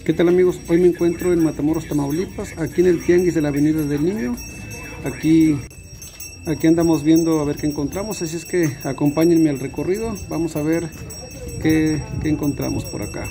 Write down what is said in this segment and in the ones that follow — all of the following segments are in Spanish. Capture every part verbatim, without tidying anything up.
¿Qué tal, amigos? Hoy me encuentro en Matamoros, Tamaulipas, aquí en el Tianguis de la Avenida del Niño. Aquí, aquí andamos viendo a ver qué encontramos, así es que acompáñenme al recorrido. Vamos a ver qué, qué encontramos por acá.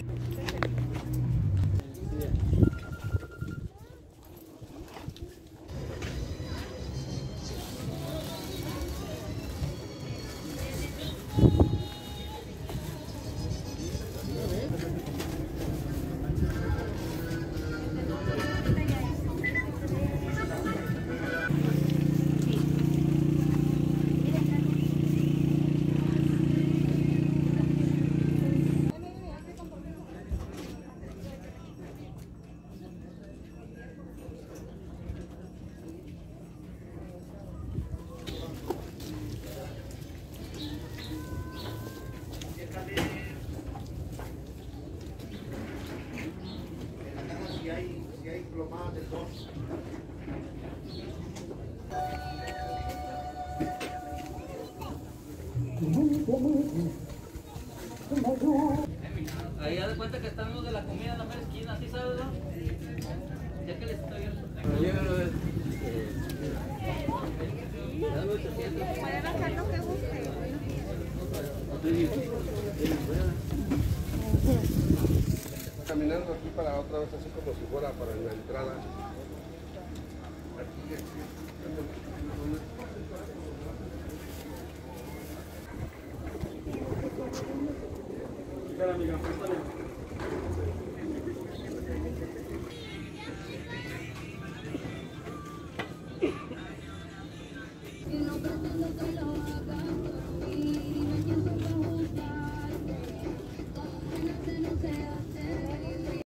Ahí haz de cuenta que están los de la comida en la mera esquina, ¿sí sabes, no? Ya que les estoy viendo. Pueden hacer lo que guste. Caminando aquí para otra vez, así como si fuera para la entrada. Aquí, aquí. Espera, amiga, préstame.